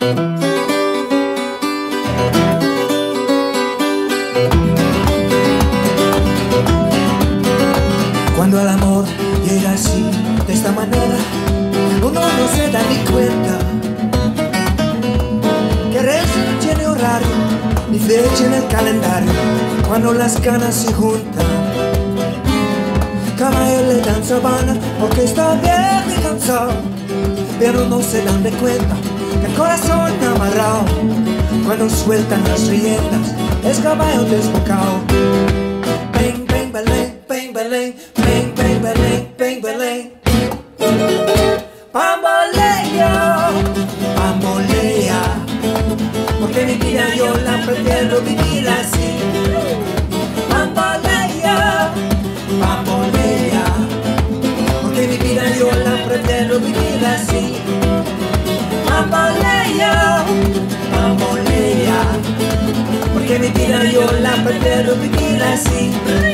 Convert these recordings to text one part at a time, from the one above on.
Cuando el amor llega así, de esta manera, uno no se da ni cuenta que no tiene horario ni fecha en el calendario. Cuando las ganas se juntan, caballo le dan sabana porque está viejo y cansado, pero no se dan de cuenta que el corazón está amarrado. Cuando sueltan las riendas, es caballo desbocado. Bang, bang, belén, bang, belén, bang, bang, belén, bang, belén. Bambolea, bambolea, porque mi vida yo la prefiero vivir así. Bambolea, bambolea, porque mi vida yo la prefiero vivir así. Bambolea, bambolea, porque mi vida yo la prefiero vivir así.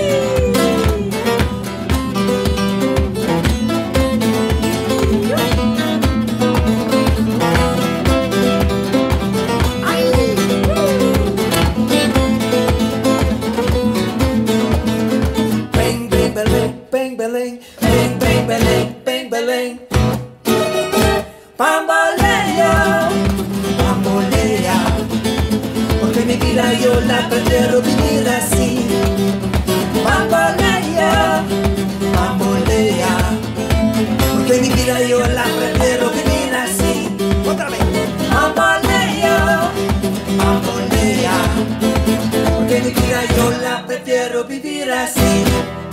Bang, belén, bang, bang, belén, bang, belén. Bambolea, bambolea, porque mi vida yo la prefiero vivir así. Bambolea, bambolea, porque mi vida yo la prefiero vivir así. Otra vez. Bambolea, bambolea, porque mi vida yo la prefiero vivir así.